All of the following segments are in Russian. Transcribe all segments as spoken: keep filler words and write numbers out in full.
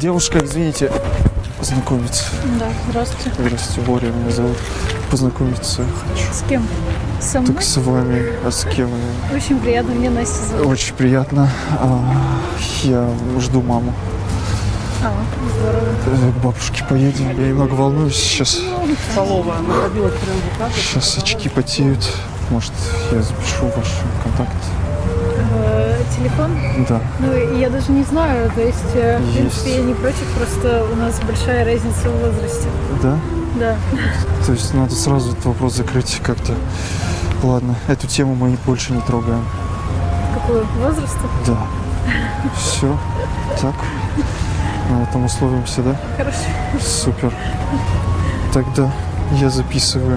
девушка, извините, познакомиться. Да, здравствуйте. Здравствуйте, Боря меня зовут. Познакомиться хочу. С кем? Со мной? Так с вами, а с кем? Очень приятно, мне Настя зовут. Очень приятно. Я жду маму. А, здорово. К бабушке поедем. Я немного волнуюсь сейчас. Столовая находилась прямо вот так. Сейчас очки потеют. Может, я запишу ваш контакт? Э, телефон? Да. Ну, я даже не знаю, то есть, э, в принципе, Есть. я не против, просто у нас большая разница в возрасте. Да? Да. То есть надо сразу этот вопрос закрыть как-то. Ладно, эту тему мы больше не трогаем. Какой возраст? Да. Все. Так. На этом условимся, да? Хорошо. Супер. Тогда я записываю.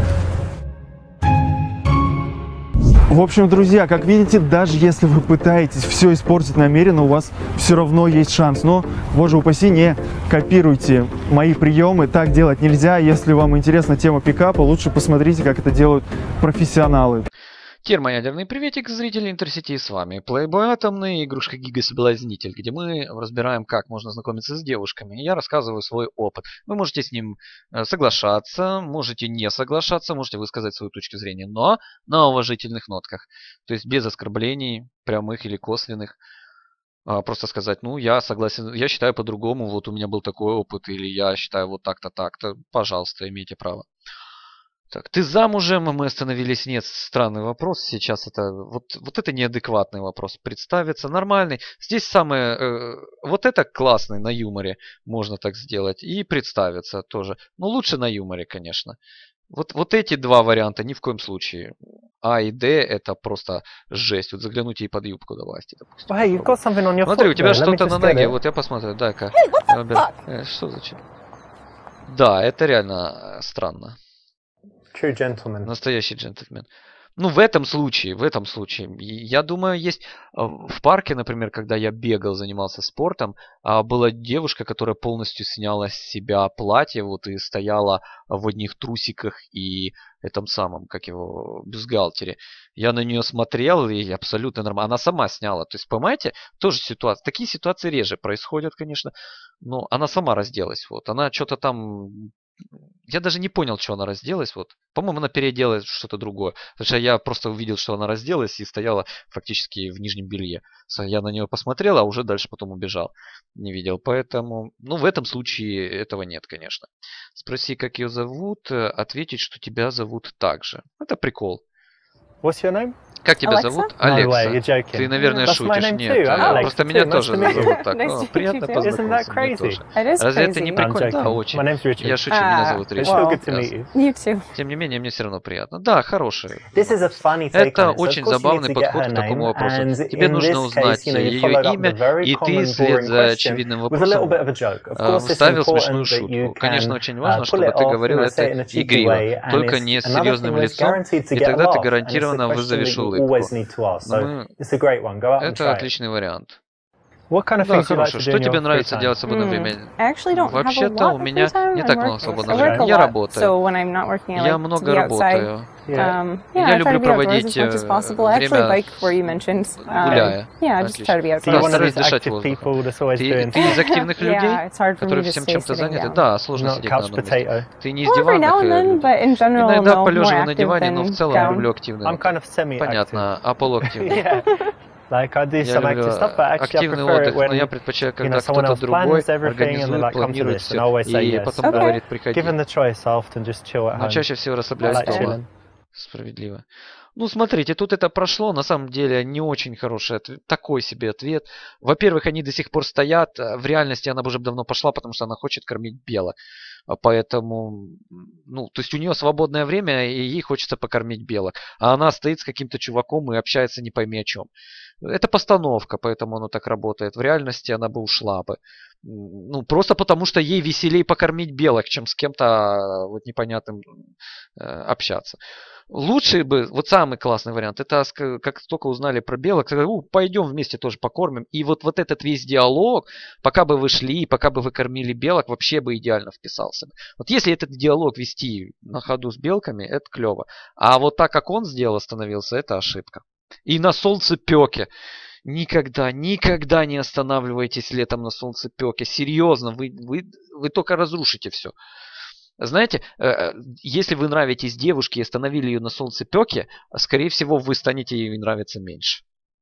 В общем, друзья, как видите, даже если вы пытаетесь все испортить намеренно, у вас все равно есть шанс. Но, боже упаси, не копируйте мои приемы. Так делать нельзя. Если вам интересна тема пикапа, лучше посмотрите, как это делают профессионалы. Термоядерный приветик, зрители Интерсити, с вами Playboy Атомный, игрушка Гига Соблазнитель, где мы разбираем, как можно знакомиться с девушками. Я рассказываю свой опыт. Вы можете с ним соглашаться, можете не соглашаться, можете высказать свою точку зрения, но на уважительных нотках. То есть без оскорблений, прямых или косвенных. Просто сказать, ну, я согласен, я считаю по-другому, вот у меня был такой опыт, или я считаю вот так-то, так-то. Пожалуйста, имейте право. Так, ты замужем? Мы остановились. Нет, странный вопрос. Сейчас это вот, вот это неадекватный вопрос. Представиться нормальный. Здесь самое э, вот это классный на юморе. Можно так сделать. И представиться тоже. Но лучше на юморе, конечно. Вот, вот эти два варианта ни в коем случае. А и Д это просто жесть. Вот заглянуть ей под юбку давайте, допустим. Hey, you've got something on your Смотри, у foot тебя there. Let me что-то на just get ноге. it. Вот я посмотрю. Дай-ка. Э, Что зачем? Да, это реально странно. True gentleman. Настоящий джентльмен. Ну, в этом случае, в этом случае, я думаю, есть в парке, например, когда я бегал, занимался спортом, была девушка, которая полностью сняла с себя платье, вот и стояла в одних трусиках и этом самом, как его, бюстгальтере. Я на нее смотрел, и абсолютно нормально. Она сама сняла. То есть, понимаете, тоже ситуация. Такие ситуации реже происходят, конечно, но она сама разделась. Вот. Она что-то там... Я даже не понял, что она разделась. Вот. По-моему, она переоделась в что-то другое. Потому что я просто увидел, что она разделась и стояла фактически в нижнем белье. Я на нее посмотрел, а уже дальше потом убежал. Не видел. Поэтому, ну, в этом случае этого нет, конечно. Спроси, как ее зовут. Ответить, что тебя зовут так же. Это прикол. What's your name? Как тебя Alexa? зовут? No way, Алекса. you're joking. Ты, наверное, That's my шутишь. name Нет, too. I'm э, Alexa просто too. меня Nice тоже to meet you. зовут так. Nice О, to meet приятно you too. познакомиться. Isn't that Мне crazy? тоже. It is Разве это crazy. не I'm прикольно? Да, joking. очень. My name's Richard. Я шучу, меня А, зовут It's Ричард. still good to Ясно. meet you. You too. Тем не менее, мне все равно приятно. Да, хороший. This is a funny take Это on it. So, of очень course, you need забавный to get подход her к такому name, вопросу. and Тебе in нужно this узнать case, you know, you ее followed up имя, the very и ты common, вслед boring за question очевидным with a little bit вопросом of a joke. Of э, course, it's вставил смешную important that you шутку. Конечно, can очень uh, важно, pull чтобы it ты off, you говорил know, это say it in a cheeky игриво, way, and только it's не с another thing серьезным where it's лицом, guaranteed to и get a тогда ты laugh, and it's the гарантированно question вызовешь that you улыбку. always need to ask. So, Ну, it's a great one. Go out and это try it. отличный вариант. What kind of Да, things do you like хорошо. to do Что in тебе your free нравится time? делать в свободное время? I actually don't have a Вообще-то lot у of меня free time. не I'm так много work- свободного I work a времени. Я lot, работаю. so when I'm not working, I Я like to много be outside. работаю. Yeah. Um, Я yeah, I try люблю to be outdoors as проводить much as possible. I actually время bike where you mentioned. Uh, гуляя. yeah, I just try to be So Да, you're outside. one of стараюсь these дышать active воздухом. people that's always Ты, doing ты из активных людей, Yeah, it's hard for me которые to всем stay чем-то sitting заняты? down. Да, сложно not сидеть на couch одном месте. potato. Ты не из Well, every now and диванных then, людей. but in general, Иногда no, more полеживаю на active диване, но в than целом down. люблю активную. I'm kind of semi-active. Понятно, а полуактивный? Yeah. Like I do Я some люблю active stuff, but actually I активный prefer it отдых, но я when предпочитаю, you когда know someone кто-то else другой plans everything and they're организует, like, come to планирует this, and I always все, say и yes. потом Okay. говорит, приходи. Given the choice, I often just chill at Но home. чаще всего I расслабляюсь like That's дома. chilling. Справедливо. Ну, смотрите, тут это прошло, на самом деле не очень хороший ответ, такой себе ответ. Во-первых, они до сих пор стоят, в реальности она бы уже давно пошла, потому что она хочет кормить белок. Поэтому, ну, то есть у нее свободное время, и ей хочется покормить белок. А она стоит с каким-то чуваком и общается не пойми о чем. Это постановка, поэтому оно так работает. В реальности она бы ушла бы. Ну, просто потому что ей веселее покормить белок, чем с кем-то вот непонятным э, общаться. Лучший бы, вот самый классный вариант, это как только узнали про белок, сказали, пойдем вместе тоже покормим. И вот, вот этот весь диалог, пока бы вы шли, пока бы вы кормили белок, вообще бы идеально вписался. Вот если этот диалог вести на ходу с белками, это клево. А вот так, как он сделал, остановился, это ошибка. И на солнцепеке. Никогда, никогда не останавливайтесь летом на солнцепёке. Серьезно, вы, вы, вы только разрушите все. Знаете, э, если вы нравитесь девушке и остановили ее на солнцепёке, скорее всего, вы станете ей нравиться меньше.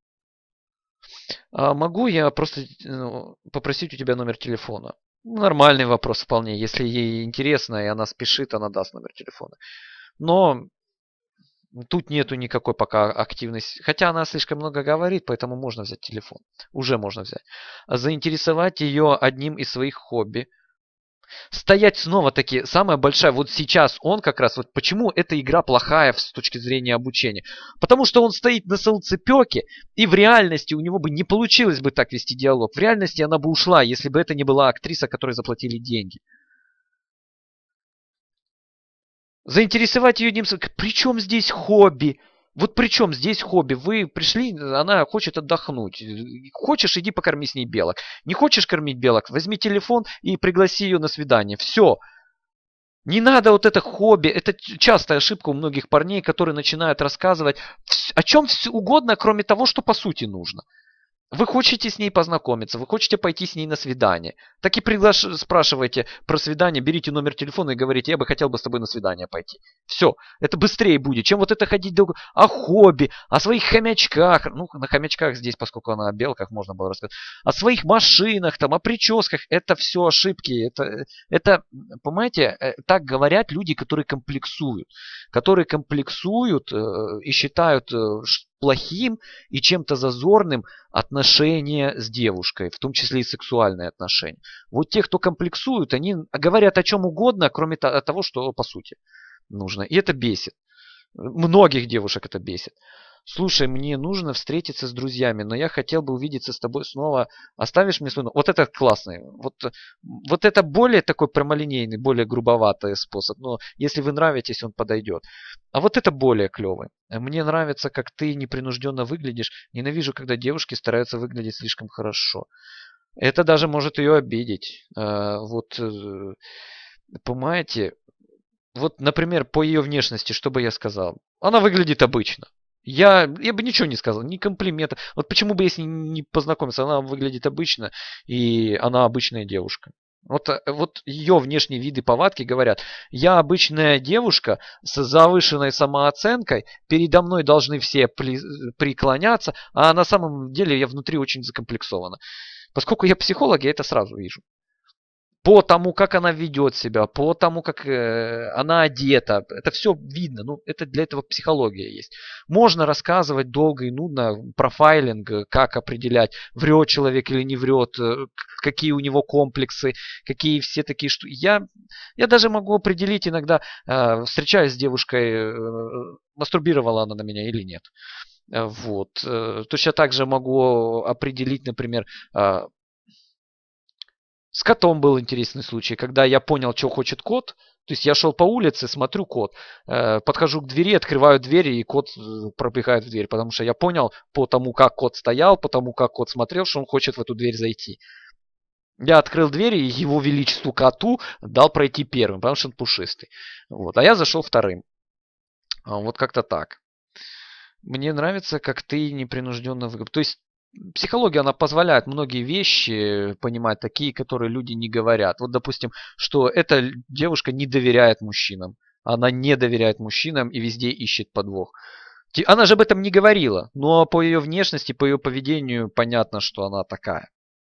А могу я просто ну, попросить у тебя номер телефона? Нормальный вопрос вполне. Если ей интересно и она спешит, она даст номер телефона. Но тут нету никакой пока активности. Хотя она слишком много говорит, поэтому можно взять телефон. Уже можно взять. Заинтересовать ее одним из своих хобби. Стоять снова таки, самая большая, вот сейчас он как раз, вот почему эта игра плохая с точки зрения обучения. Потому что он стоит на солнцепёке, и в реальности у него бы не получилось бы так вести диалог. В реальности она бы ушла, если бы это не была актриса, которой заплатили деньги. Заинтересовать ее одним... При чем здесь хобби? Вот при чем здесь хобби? Вы пришли, она хочет отдохнуть. Хочешь, иди покорми с ней белок. Не хочешь кормить белок, возьми телефон и пригласи ее на свидание. Все. Не надо вот это хобби. Это частая ошибка у многих парней, которые начинают рассказывать о чем угодно, кроме того, что по сути нужно. Вы хотите с ней познакомиться, вы хотите пойти с ней на свидание. Так и приглаш... спрашивайте про свидание, берите номер телефона и говорите, я бы хотел бы с тобой на свидание пойти. Все, это быстрее будет, чем вот это ходить долго. О хобби, о своих хомячках. Ну, на хомячках здесь, поскольку она о белках, можно было рассказать. О своих машинах, там, о прическах. Это все ошибки. Это, это, понимаете, так говорят люди, которые комплексуют. Которые комплексуют э, и считают... Э, плохим и чем-то зазорным отношения с девушкой, в том числе и сексуальные отношения. Вот те, кто комплексуют, они говорят о чем угодно, кроме того, что по сути нужно. И это бесит. Многих девушек это бесит. Слушай, мне нужно встретиться с друзьями, но я хотел бы увидеться с тобой снова. Оставишь мне свой номер? Вот это классный. Вот, вот это более такой прямолинейный, более грубоватый способ. Но если вы нравитесь, он подойдет. А вот это более клевый. Мне нравится, как ты непринужденно выглядишь. Ненавижу, когда девушки стараются выглядеть слишком хорошо. Это даже может ее обидеть. Вот, понимаете, вот, например, по ее внешности, что бы я сказал? Она выглядит обычно. Я, я бы ничего не сказал, ни комплимента. Вот почему бы я с ней не познакомиться? Она выглядит обычно, и она обычная девушка. Вот, вот ее внешние виды повадки говорят, я обычная девушка с завышенной самооценкой, передо мной должны все преклоняться, а на самом деле я внутри очень закомплексована. Поскольку я психолог, я это сразу вижу. По тому, как она ведет себя, по тому, как э, она одета. Это все видно. Ну, это для этого психология есть. Можно рассказывать долго и нудно профайлинг, как определять, врет человек или не врет, какие у него комплексы, какие все такие штуки. Я, я даже могу определить иногда, э, встречаясь с девушкой, э, мастурбировала она на меня или нет. Вот. Точно так же могу определить, например, э, с котом был интересный случай, когда я понял, что хочет кот. То есть я шел по улице, смотрю кот, э, подхожу к двери, открываю дверь, и кот пробегает в дверь. Потому что я понял по тому, как кот стоял, по тому, как кот смотрел, что он хочет в эту дверь зайти. Я открыл дверь, и его величеству коту дал пройти первым, потому что он пушистый. Вот. А я зашел вторым. Вот как-то так. Мне нравится, как ты непринужденно выглядишь. То есть психология, она позволяет многие вещи понимать, такие, которые люди не говорят. Вот, допустим, что эта девушка не доверяет мужчинам. Она не доверяет мужчинам и везде ищет подвох. Она же об этом не говорила, но по ее внешности, по ее поведению понятно, что она такая.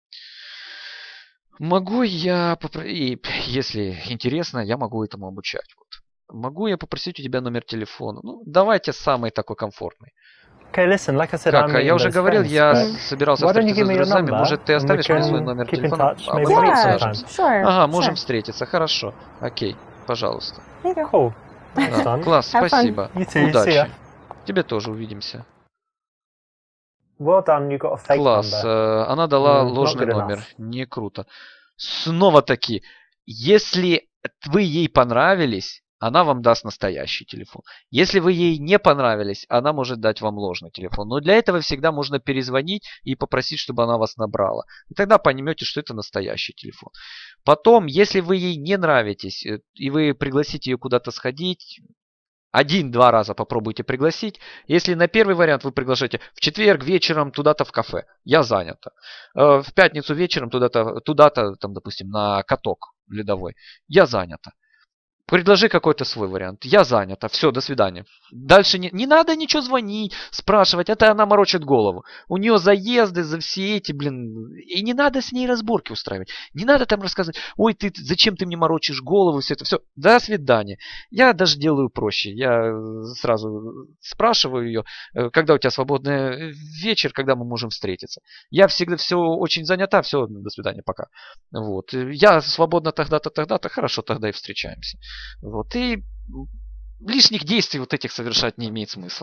Могу я попросить, и если интересно, я могу этому обучать. Вот. Могу я попросить у тебя номер телефона? Ну, давайте самый такой комфортный. Okay, listen, like I said, Как, I'm я уже those говорил, friends, я but собирался why don't you встретиться give с me your друзьями. number, Может, ты and we оставишь мне свой can номер keep in телефона? touch, А maybe потом meet Yeah, свяжемся. sometime. sure. Ага, можем sure. встретиться. Хорошо. Окей, пожалуйста. There you go. Cool. Thanks, Да, son. класс, Have fun. спасибо. You too, see ya. Удачи. Тебе тоже увидимся. Well done, you got a fake Класс. number. э, Она дала Mm, not ложный good номер. enough. Не круто. Снова таки, если вы ей понравились, она вам даст настоящий телефон. Если вы ей не понравились, она может дать вам ложный телефон. Но для этого всегда можно перезвонить и попросить, чтобы она вас набрала. И тогда поймете, что это настоящий телефон. Потом, если вы ей не нравитесь, э, и вы пригласите ее куда-то сходить, Один-два раза попробуйте пригласить. Если на первый вариант вы приглашаете в четверг вечером туда-то в кафе, я занята. В пятницу вечером туда-то, туда-то, там, допустим, на каток ледовой, я занята. Предложи какой-то свой вариант. Я занята. Все, до свидания. Дальше не, не надо ничего звонить, спрашивать. Это она морочит голову. У нее заезды за все эти, блин. И не надо с ней разборки устраивать. Не надо там рассказывать. Ой, ты зачем ты мне морочишь голову? Все это. Все. До свидания. Я даже делаю проще. Я сразу спрашиваю ее, когда у тебя свободный вечер, когда мы можем встретиться. Я всегда все очень занята. Все, до свидания, пока. Вот. Я свободна тогда-то, тогда-то. Хорошо, тогда и встречаемся. Вот, и лишних действий вот этих совершать не имеет смысла.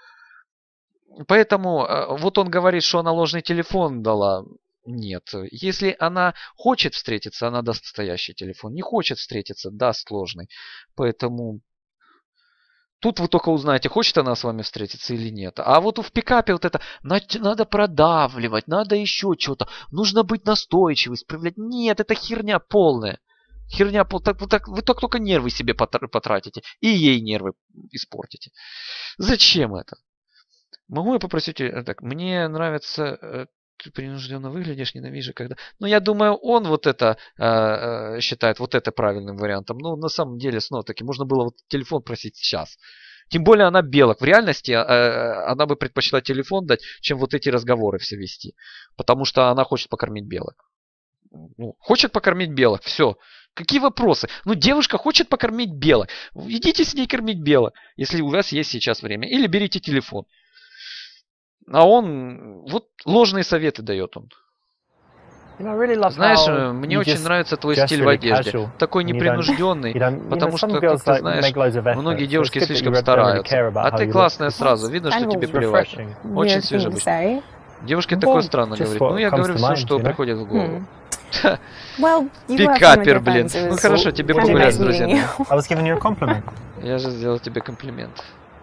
Поэтому вот он говорит, что она ложный телефон дала. Нет. Если она хочет встретиться, она даст настоящий телефон. Не хочет встретиться, даст ложный. Поэтому тут вы только узнаете, хочет она с вами встретиться или нет. А вот в пикапе вот это надо продавливать, надо еще что-то. Нужно быть настойчивым, справлять. Нет, это херня полная. Херня, так, так, вы только, только нервы себе потратите. И ей нервы испортите. Зачем это? Могу я попросить... Так, мне нравится... Ты принужденно выглядишь, ненавижу, когда... Ну, я думаю, он вот это э, считает вот это правильным вариантом. Ну, на самом деле, снова-таки, можно было вот телефон просить сейчас. Тем более она белок. В реальности э, она бы предпочла телефон дать, чем вот эти разговоры все вести. Потому что она хочет покормить белок. Ну, хочет покормить белок, все. Какие вопросы? Ну, девушка хочет покормить белок. Идите с ней кормить белок, если у вас есть сейчас время. Или берите телефон. А он вот ложные советы дает он. You know, I really love Знаешь, how мне you очень just нравится твой dress стиль really в одежде. casual, Такой and you don't- непринужденный. you don't- you know, Потому some что, girls, как ты like, знаешь, make loads of effort, многие so девушки it's good that слишком you don't really стараются. care about А how ты you look. классная сразу. Видно, что Kind of тебе It's плевать. refreshing. Очень Weird thing to свежебычно. say. Девушке Well, такое странно just говорить. what Ну, я comes говорю to все, mind, что you know? приходит в голову. Hmm. Well, you go have fun with Пикапер, your блин. friends. It Ну was хорошо, тебе What do you погулять mean? с nice meeting друзьями. you. I was giving you a compliment. Я же сделал тебе комплимент.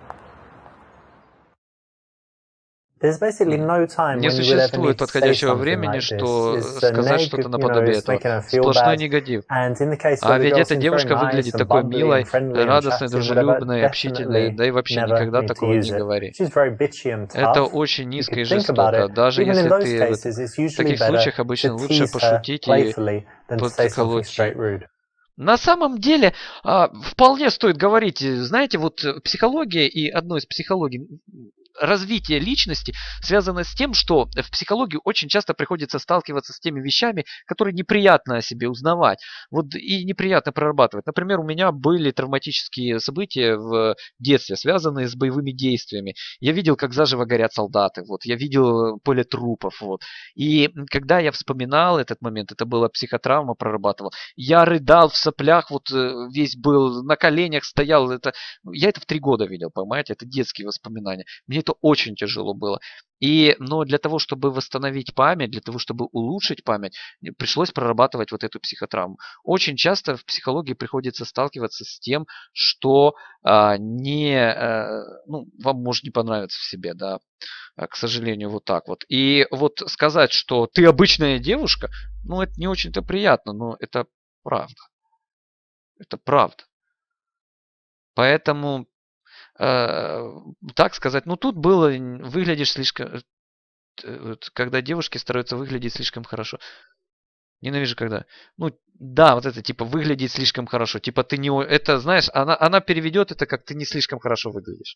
There's basically no time Не when you would ever need существует to say подходящего something времени, like что this. It's a сказать neg, что-то you know, наподобие it's этого. making her feel Сплошной bad. негатив. And in the case А where the ведь girl эта seems very девушка nice выглядит and такой bubbly милой, and friendly and радостной, chatty and whatever, дружелюбной, общительной. definitely Да и вообще never никогда need to такого use не it. говори. She's very bitchy and Это tough. очень You низко и could think about жестоко. it. Даже Even in если those ты в cases, it's в usually таких better случаях to обычно лучше tease her пошутить и playfully than to say something подколоть. straight rude. На самом деле, а, вполне стоит говорить, знаете, вот э, психология и одно из психологий развитие личности связано с тем, что в психологии очень часто приходится сталкиваться с теми вещами, которые неприятно о себе узнавать. Вот и неприятно прорабатывать. Например, у меня были травматические события в детстве, связанные с боевыми действиями. Я видел, как заживо горят солдаты. Вот. Я видел поле трупов. Вот. И когда я вспоминал этот момент, это была психотравма, прорабатывал, я рыдал в соплях, вот весь был, на коленях стоял. Это... Я это в три года видел, понимаете? Это детские воспоминания. Мне это очень тяжело было. И, но для того, чтобы восстановить память, для того, чтобы улучшить память, пришлось прорабатывать вот эту психотравму. Очень часто в психологии приходится сталкиваться с тем, что а, не, а, ну, вам может не понравиться в себе, да, к сожалению, вот так вот. И вот сказать, что ты обычная девушка, ну, это не очень-то приятно, но это правда. Это правда. Поэтому так сказать, ну тут было, выглядишь слишком, когда девушки стараются выглядеть слишком хорошо. Ненавижу когда. Ну да, вот это типа выглядеть слишком хорошо. Типа ты не, это знаешь, она, она переведет это как ты не слишком хорошо выглядишь.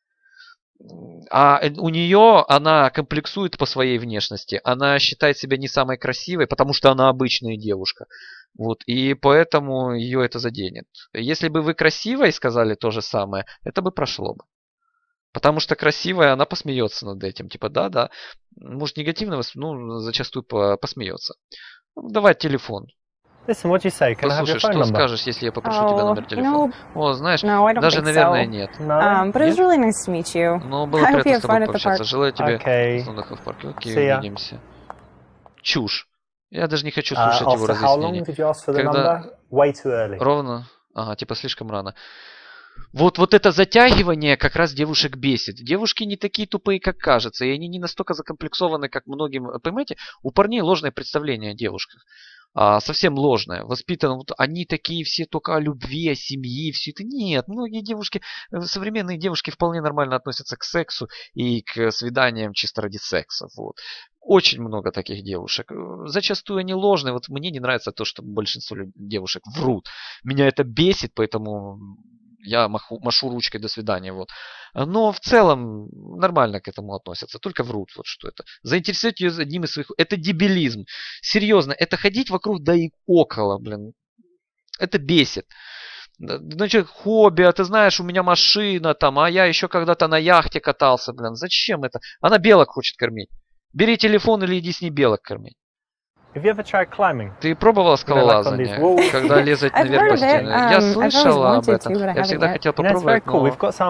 А у нее она комплексует по своей внешности. Она считает себя не самой красивой, потому что она обычная девушка. Вот, и поэтому ее это заденет. Если бы вы красивой сказали то же самое, это бы прошло бы. Потому что красивая, она посмеется над этим. Типа, да-да. Может, негативно, ну, зачастую посмеется. Ну, давай телефон. Listen, what do you say? Can I have your Послушай, phone что number? скажешь, если я попрошу Oh, тебя номер телефона? no. О, знаешь, No, I don't даже, think наверное, so. нет. No? Um, but it was Нет? really nice to meet you. Но было I hope you приятно have с тобой fun at the пообщаться. park. Желаю тебе Okay. успехов в парке. Окей, See ya. увидимся. Чушь. Я даже не хочу Uh, слушать его after how long разъяснений. did you ask for the Когда number? Way too early. ровно... Ага, типа слишком рано. Вот, вот это затягивание как раз девушек бесит. Девушки не такие тупые, как кажется. И они не настолько закомплексованы, как многим... Понимаете, у парней ложное представление о девушках. а, совсем ложное. Воспитаны, вот они такие все только о любви, о семье, все это. Нет, многие девушки, современные девушки вполне нормально относятся к сексу и к свиданиям чисто ради секса. Вот. Очень много таких девушек. Зачастую они ложные. Вот мне не нравится то, что большинство девушек врут. Меня это бесит, поэтому я маху, машу ручкой до свидания. Вот. Но в целом нормально к этому относятся. Только врут. Вот что это. Заинтересовать ее одним из своих... Это дебилизм. Серьезно. Это ходить вокруг да и около. Блин. Это бесит. Значит, хобби, а ты знаешь, у меня машина там, а я еще когда-то на яхте катался. Блин. Зачем это? Она белок хочет кормить. Бери телефон или иди с ней белок кормить. Have you ever tried climbing? Ты пробовала скалолазание, когда лезать наверх по стене? Я слышала об этом. Я всегда хотел попробовать, но это круто.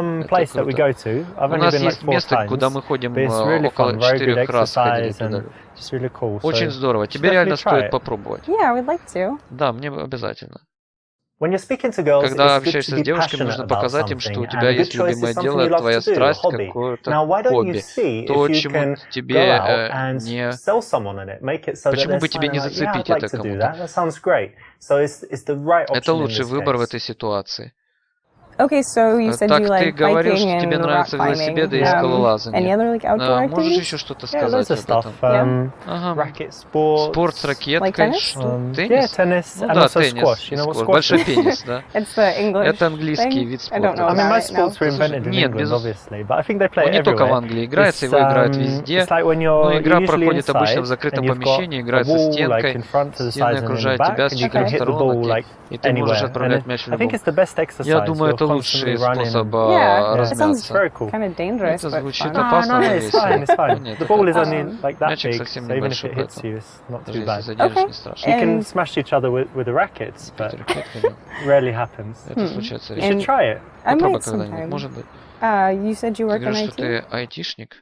У нас есть место, куда мы ходим около четырех раз ходили туда. Очень здорово. Тебе реально стоит попробовать. Yeah, we'd like to. Да, мне обязательно. When you're speaking to girls, Когда it's good to общаешься be с девушками, passionate нужно about показать им, что something, у тебя and a good есть choice is любимое something дело, you love твоя to do, a страсть, hobby. какое-то Now, why don't you хобби. see То, if you чему can тебе go out э, and не... sell someone on it, make it so that Почему they're бы тебе не smiling like, yeah, I'd зацепить like это to do кому-то? that. That sounds great. So it's it's the right option Это in лучший this выбор в case. этой ситуации. Okay, so you said Так you ты like говорил, biking что тебе and rock нравятся climbing. велосипеды и Um, any скалолазание. other like outdoor А, Можешь activities? еще что-то Yeah, сказать loads of об stuff. этом? Um, Ага. racket sports. Спорт с Like ракеткой. tennis? Что? Um, yeah, Теннис? tennis Ну and да, also теннис. squash. You и know what сквош. squash Большой is? пенис, да. It's the English Это английский thing? вид I don't спорта. know I mean, about most it, no. sports were invented in Нет, England, без... obviously, but I think they play Он it не только в everywhere. Англии играется, It's, его играют um, везде. it's like when Но you're игра usually проходит обычно в inside закрытом and you've got помещении, a играется wall like стенкой, in front to the стены sides and in the окружают back, тебя с and you can четырех hit the сторон, ball и, like и ты можешь anywhere. отправлять And мяч в I think любом. it's the best Я exercise. думаю, You're это constantly лучший running. способ and- а, Yeah, Yeah. that sounds размяться. Very cool. kind of dangerous, Это but звучит fun. опасно, No, no, но it's весело. fine, it's fine. Нет, The это ball is опасно. only like that Мячик big, совсем so even if небольшой, it hits поэтому you, it's not даже too если bad. заденешь, Okay. не страшно. You can And- smash each other with, with the rackets, but Питер, ракетками. rarely happens. Это случается You редко. should And- try it. I Попробуй might когда-нибудь, sometime. может быть. Uh, you said you Ты work in говоришь, что I T? ты айтишник?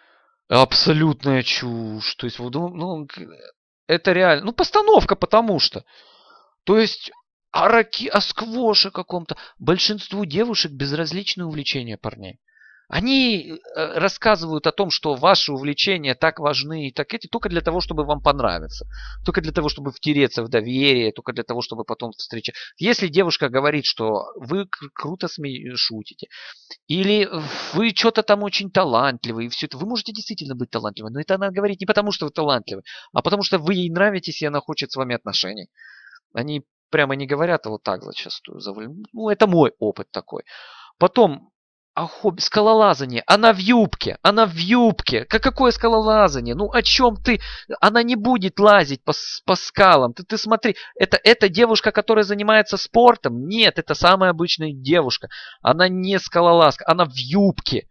Абсолютная чушь. То есть, вот, ну, ну, к- это реально. Ну, постановка, потому что. То есть, о, раки, о сквоше каком-то. Большинству девушек безразличны увлечения парней. Они э, рассказывают о том, что ваши увлечения так важны и так эти, только для того, чтобы вам понравиться. Только для того, чтобы втереться в доверие, только для того, чтобы потом встречать. Если девушка говорит, что вы к- круто сме- шутите, или вы что-то там очень талантливый, и все это, вы можете действительно быть талантливой, но это она говорит не потому, что вы талантливый, а потому что вы ей нравитесь, и она хочет с вами отношений. Они прямо не говорят вот так зачастую. Ну, это мой опыт такой. Потом, а хобби, скалолазание. Она в юбке, она в юбке. Как какое скалолазание? Ну, о чем ты? Она не будет лазить по, с- по скалам. Ты, ты смотри, это, это девушка, которая занимается спортом? Нет, это самая обычная девушка. Она не скалолазка, она в юбке.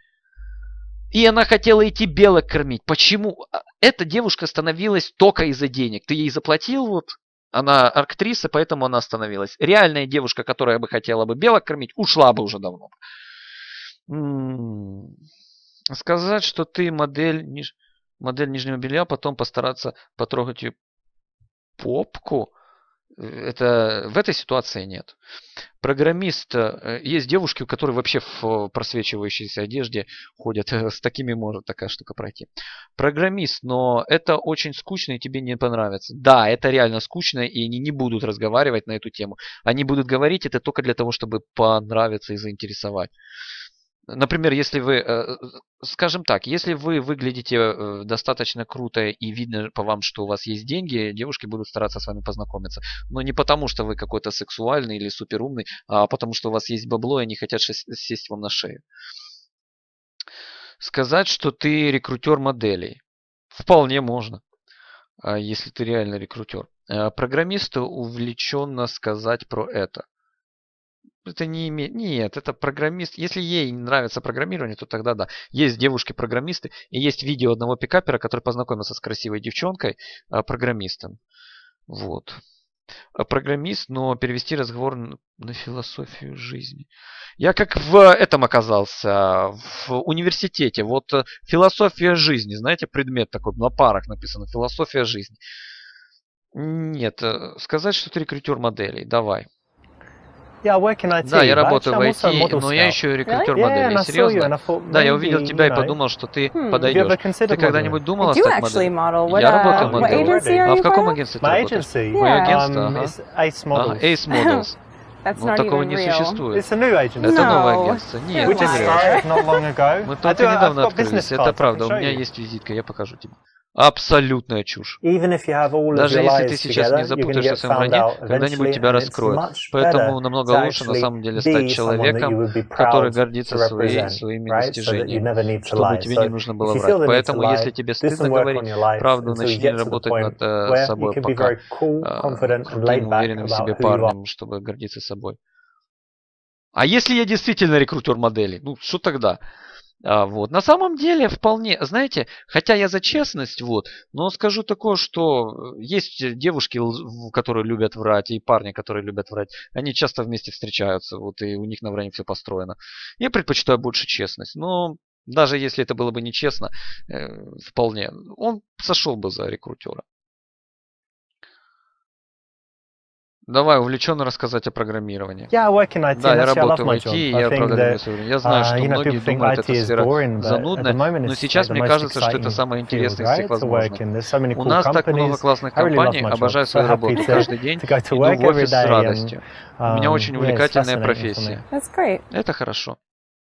И она хотела идти белок кормить. Почему? А, Эта девушка становилась только из-за денег. Ты ей заплатил, вот, она актриса, поэтому она остановилась. Реальная девушка, которая бы хотела бы белок кормить, ушла бы уже давно. М, Сказать, что ты модель, ниж- модель нижнего белья, потом постараться потрогать ее попку, э, это в этой ситуации нет. Программист, э, есть девушки, у которых вообще в э, просвечивающейся одежде ходят, э, с такими может такая штука пройти. Программист, но это очень скучно и тебе не понравится. Да, это реально скучно, и они не будут разговаривать на эту тему. Они будут говорить это только для того, чтобы понравиться и заинтересовать. Например, если вы, э, скажем так, если вы выглядите э, достаточно круто и видно по вам, что у вас есть деньги, девушки будут стараться с вами познакомиться. Но не потому, что вы какой-то сексуальный или суперумный, а потому, что у вас есть бабло и они хотят шесть- сесть вам на шею. Сказать, что ты рекрутер моделей. Вполне можно, а, если ты реально рекрутер. А, Программисту увлеченно сказать про это. Это не имеет... Нет, это программист. Если ей нравится программирование, то тогда да. Есть девушки-программисты. И есть видео одного пикапера, который познакомился с красивой девчонкой, а, программистом. Вот. А Программист, но перевести разговор н- на философию жизни. Я как в этом оказался, в университете. Вот э, философия жизни. Знаете, предмет такой, на парах написано. Философия жизни. Нет, э, сказать, что ты рекрутер моделей. Давай. Yeah, I work in I T. Да, я but работаю в actually I'm also a ай ти, model но я scout. еще и рекрутер Really? Yeah, and моделей. I saw you, and Серьезно? I thought Да, я maybe, увидел you тебя и know, подумал, что ты Hmm. have you ever подойдешь. Ты considered когда-нибудь modeling? думала I do стать actually моделью? model. What, Я работаю uh, Oh, what you do моделью. agency already. are А you в каком part of? агентстве ты My работаешь? agency, Твое Yeah. агентство? um, Ага. it's Ace Ага, Models. Ace Models. That's Ну, not такого even не real. существует. It's a new agency. Это новое No, агентство. Нет, you're We a ты just liar. врешь. started not long ago. Мы I только do. I've недавно got открылись. business Это cards. I can правда. У show меня you. есть визитка, я покажу тебе. Абсолютная чушь. Even if you have all of Даже your если ты lies сейчас не together, you're going to запутаешься get в своем found вранье, out когда-нибудь eventually, тебя and it's раскроют. much Поэтому better намного to лучше на actually самом деле стать be someone that you человеком, would be который proud гордится to своей, represent, своими right? So that you достижениями, never need to чтобы lie. тебе не So нужно if было you врать. feel the need to Поэтому, если lie, тебе do стыдно some work говорить on your life правду, until you начни get to the работать point над э, where you собой, can be пока very cool, э, confident, and крутым, laid back уверенным в себе about who you are. парнем, чтобы гордиться собой. А если я действительно рекрутер моделей? Ну, что тогда? А, вот. На самом деле, вполне, знаете, хотя я за честность, вот, но скажу такое, что есть девушки, лз- которые любят врать, и парни, которые любят врать. Они часто вместе встречаются, вот, и у них на вранье все построено. Я предпочитаю больше честность. Но даже если это было бы нечестно, э, вполне, он сошел бы за рекрутера. Давай увлеченно рассказать о программировании. Yeah, I work in I T, Да, and я actually I love работаю в my ай ти, job. и I я, think правда, люблю that, свое время. Я знаю, uh, что you know, многие people think думают, I эта T is сфера boring, but at the занудная, moment но it's сейчас like the мне most кажется, что это exciting самое field, интересное из right? всех To work возможных. in. There's so many У cool нас так много companies. классных I really love компаний, my job. обожаю So свою happy работу. to, Каждый день to go to иду work в every офис с day, and радостью. У меня um, очень yeah, it's увлекательная fascinating for me. профессия. That's great. Это хорошо.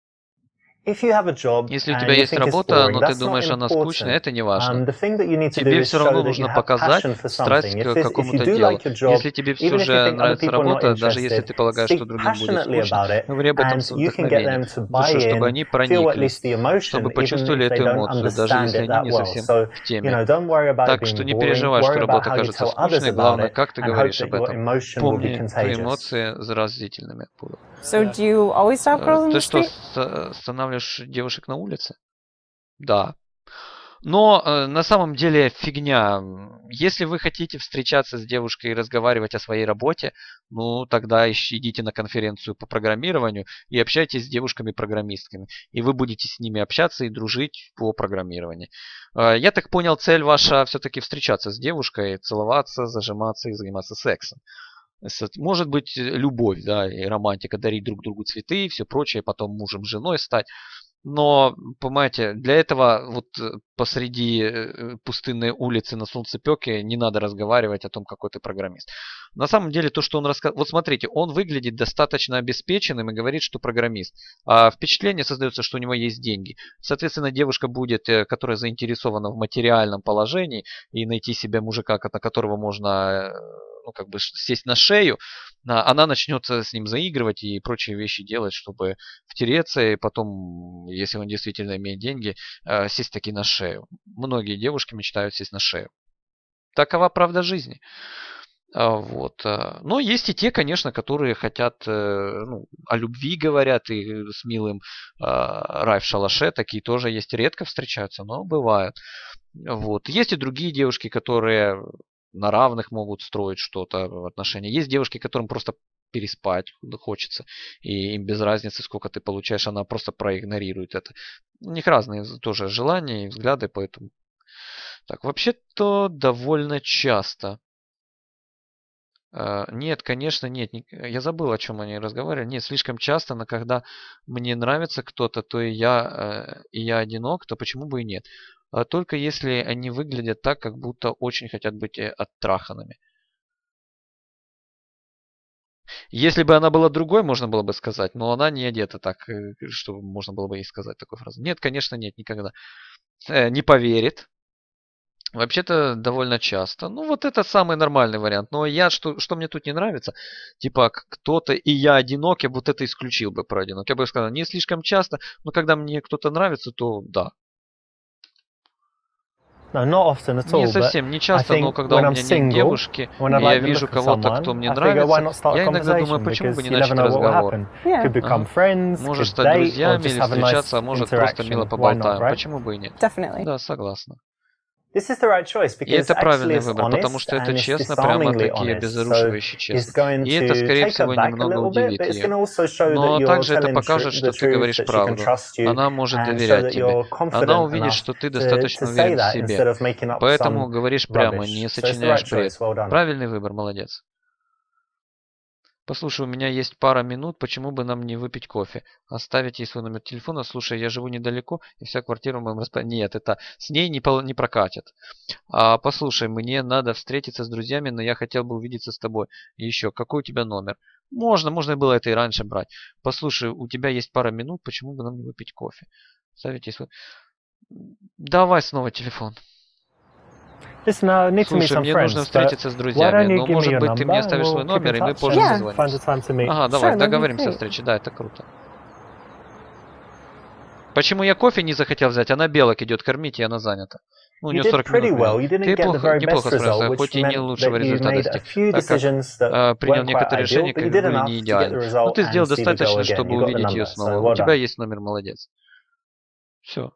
If you have a job Если у and тебя you есть think it's работа, boring, но ты that's not думаешь, она скучная, important. это не важно. Um, the thing that you need to do Тебе is все show равно that you нужно have показать passion for страсть something. к If, this, if you какому-то do делу. like your job, Если тебе все even if you же think other нравится people are not работа, даже если interested, ты полагаешь, что speak другим будет passionately скучно, about it, говори об этом and с you can get вдохновением, them to в buy душе, чтобы in, они feel at прониклись, least the emotion, чтобы even почувствовали if they эту don't эмоцию, даже understand если it они that не well. совсем So, в you теме. know, don't worry about it Так being что не boring. переживай, что Worry about работа how you кажется tell others скучной, about главное, it, как ты and hope говоришь that об your этом. emotion will be Помни, твои contagious. эмоции заразительными будут. So do you always stop girls Э, in Ты the что, street? ст- останавливаешь девушек на улице? Да. Но э, на самом деле фигня. Если вы хотите встречаться с девушкой и разговаривать о своей работе, ну тогда ищ- идите на конференцию по программированию и общайтесь с девушками-программистками. И вы будете с ними общаться и дружить по программированию. Э, Я так понял, цель ваша все-таки встречаться с девушкой, целоваться, зажиматься и заниматься сексом. С- Может быть, э, любовь, да, и романтика, дарить друг другу цветы и все прочее, потом мужем, женой стать. Но, понимаете, для этого вот э, посреди э, пустынной улицы на солнцепёке не надо разговаривать о том, какой ты программист. На самом деле, то, что он рассказывает... Вот смотрите, он выглядит достаточно обеспеченным и говорит, что программист. А впечатление создается, что у него есть деньги. Соответственно, девушка будет, э, которая заинтересована в материальном положении и найти себе мужика, ко- на которого можно э, ну, как бы ш- сесть на шею, а, она начнет э, с ним заигрывать и прочие вещи делать, чтобы втереться, и потом, если он действительно имеет деньги, э, сесть таки на шею. Многие девушки мечтают сесть на шею. Такова правда жизни. А, Вот. а. Но есть и те, конечно, которые хотят, э, ну, о любви говорят и с милым а, рай в шалаше. Такие тоже есть, редко встречаются, но бывают. Вот. Есть и другие девушки, которые на равных могут строить что-то в отношении. Есть девушки, которым просто переспать хочется, и им без разницы, сколько ты получаешь, она просто проигнорирует это. У них разные тоже желания и взгляды, поэтому... Так, вообще-то довольно часто. Э, Нет, конечно, нет. не- Я забыл, о чем они разговаривали. Нет, слишком часто, но когда мне нравится кто-то, то и я, э, и я одинок, то почему бы и нет? А только если они выглядят так, как будто очень хотят быть э, оттраханными. Если бы она была другой, можно было бы сказать, но она не одета так, э, что можно было бы ей сказать такую фразу. Нет, конечно, нет, никогда. Э, Не поверит. Вообще-то довольно часто. Ну, вот это самый нормальный вариант. Но я, что, что мне тут не нравится, типа к- кто-то и я одинок, я бы вот это исключил бы про одинок. Я бы сказал, не слишком часто, но когда мне кто-то нравится, то да. No, not often at Не all, but совсем, не I часто, но think когда when у I'm меня нет single, девушки, when и I я like the вижу look of кого-то, кто someone, мне I figure, why not нравится, start a я иногда думаю, conversation? почему бы Because не you never начать know what will разговор. happen. Yeah. Could become Ага. friends, Может could стать date, or друзьями just или have a nice встречаться, а может просто мило interaction. Why not, поболтаем. right? Почему бы и нет? Definitely. Да, согласна. This is the right choice И because это actually правильный it's выбор, потому honest что это and it's честно, disarmingly прямо-таки honest. So обезоруживающе it's честно. going И это, to скорее take her всего, back a немного little bit, but удивит it's going ее. to also show that Но you're также это telling покажет, tru- что the ты truth, говоришь that she can правду. trust you, Она может and show доверять that тебе. you're Она confident увидит, enough что ты to, достаточно to say уверен в that себе. instead of making up Поэтому some говоришь прямо, rubbish. не So it's the right сочиняешь бред. choice. Well done. Правильный выбор, молодец. Послушай, у меня есть пара минут, почему бы нам не выпить кофе? Оставить ей свой номер телефона. Слушай, я живу недалеко, и вся квартира в моем распоряжении. Нет, это с ней не, пол- не прокатит. А, послушай, мне надо встретиться с друзьями, но я хотел бы увидеться с тобой. И еще, какой у тебя номер? Можно, можно было это и раньше брать. Послушай, у тебя есть пара минут, почему бы нам не выпить кофе? Оставить ей свой... Давай снова телефон. Listen, I need to meet Слушай, some мне friends, нужно but встретиться с why don't друзьями, you но give me может your быть ты number мне and оставишь we'll свой keep номер, in и мы touch позже Yeah. and find the созвонимся. time to meet. Ага, Sure, давай, that'd be договоримся о great. встрече, да, это круто. Почему я кофе не захотел взять? Она белок идет кормить, и она занята. Ну, у You нее did сорок pretty минут well. времени. You didn't Ты get the плохо, very неплохо best result, справился, which хоть и не meant лучшего that you результата made a достиг, few так как decisions that э, принял weren't quite некоторые ideal, решения, but you которые did были enough не to get the идеальны. Но result ты сделал and see the goal достаточно, again. чтобы You got the увидеть ее number, снова. so У well тебя done. есть номер, молодец. Все.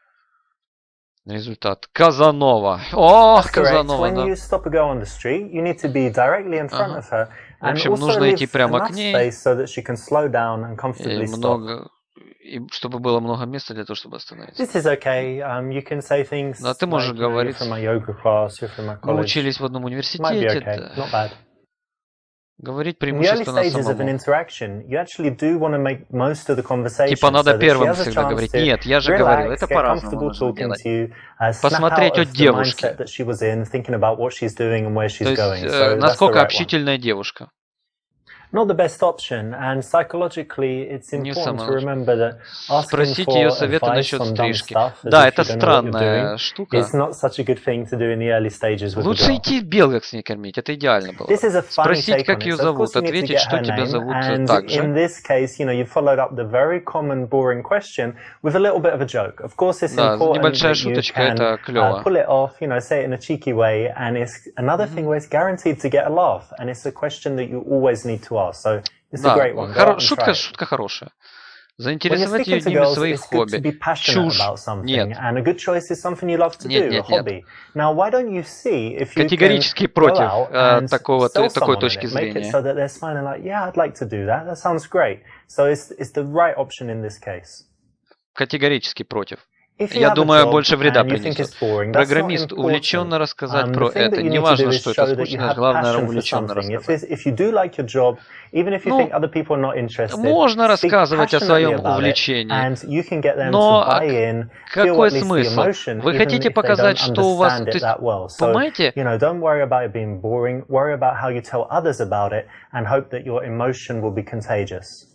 Результат. Казанова. О, That's correct. Казанова, When да. you stop a girl on the street, you need to be directly in front Ага. of her В and общем, also нужно идти leave прямо к enough ней, space so that she can slow down and и comfortably stop. много, и чтобы было много места для того, чтобы остановиться. This is okay. Um, you can say things Да, ты можешь like, you know, you're говорить. from my yoga class, you're from my Мы college. учились в одном Might be университете. okay. Да. Not bad. Говорить In the early преимущественно stages of an самому. interaction, you actually do want to make most of the conversation Типа надо so that she первым has a всегда chance говорить. to Нет, я же говорил, relax, это get по-разному comfortable нужно talking делать. to you, uh, snap out Посмотреть of от the девушки. mindset that she was in, thinking about what she's doing and where То she's есть, going. э, So that's the насколько right one. общительная девушка. Not the best option, and psychologically, it's Не important самое to лучшее. remember that asking Спросить ее for советы advice насчет on dumb стрижки. stuff as Да, if это you don't know what you're doing странная is штука. not such a good thing to do in the early stages with a Лучше girl. идти в белых с ней кормить, это идеально было. This is a funny Спросить, take on как it. ее So of course зовут, you need to ответить, get что her тебя name, зовут and так же. in this case, you know, you followed up the very common, boring question with a little bit of a joke. Of course, it's Да, important небольшая that you шуточка, can это uh, клево. pull it off, you know, say it in a cheeky way, and it's another thing where it's guaranteed to get a laugh, and it's a question that you always need to ask. So it's a Да, great one. Go хоро- out and try шутка, it. шутка хорошая. When you're Заинтересовать ее speaking to одним из girls, своих it's good to хобби. be passionate Чушь. about something, Нет. and a good choice is something you love to Нет, do, a нет, нет. hobby. Now, why don't you see if you can Категорически go против out э, and такого, sell такой someone on точки it, make it зрения. so that they're smiling like, yeah, I'd like to do that. That sounds great. So it's it's the right option in this case. Категорически против. If you Я have a думаю, job больше вреда and you think принесет. it's boring, that's not Программист important. увлеченно рассказать Um, про the thing that это. you need to do Неважно, is что это show that you скучно, have главное passion for увлеченно something. If, рассказать. it's, if you do like your job, even if you Ну, think other people are not interested, можно speak рассказывать о passionately своем about it, увлечении. and you can get them Но to buy in, feel какой at least the смысл? emotion, Вы even хотите if they показать, don't что у вас... understand То it есть, that well. So, понимаете, you know, don't worry about it being boring. Worry about how you tell others about it, and hope that your emotion will be contagious.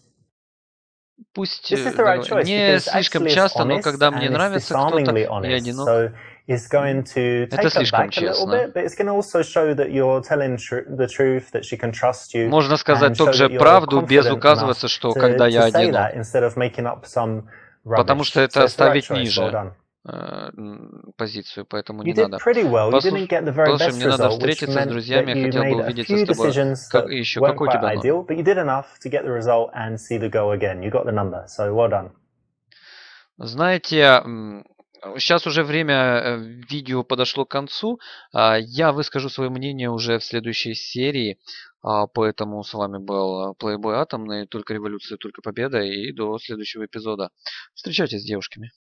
пусть This is э, the right договор- choice не because слишком actually it's часто, но honest когда мне and it's нравится кто-то, disarmingly я honest. одинок. So it's going to Это take her слишком back a little честно. bit, but it's going to also show that you're telling tru- the truth, that she can trust you, Можно сказать and show также that you're правду без confident enough указываться, что to, когда я to say одинок. that instead of making up some Потому rubbish. что So это it's the right ставить choice. Well ниже done. э, м, позицию, поэтому You не did надо. pretty well. You Послушай, didn't get the very послушай, best мне надо result, which встретиться с meant that друзьями, я you хотел бы made a увидеться few с тобой. decisions Как, that еще weren't какой у quite тебя номер? ideal, but you did enough to get the result and see the goal again. You got the number, so well done. Знаете, м, сейчас уже время э, видео подошло к концу. А, Я выскажу свое мнение уже в следующей серии. А, Поэтому с вами был Playboy Атомный. Только революция, только победа. И до следующего эпизода. Встречайтесь с девушками.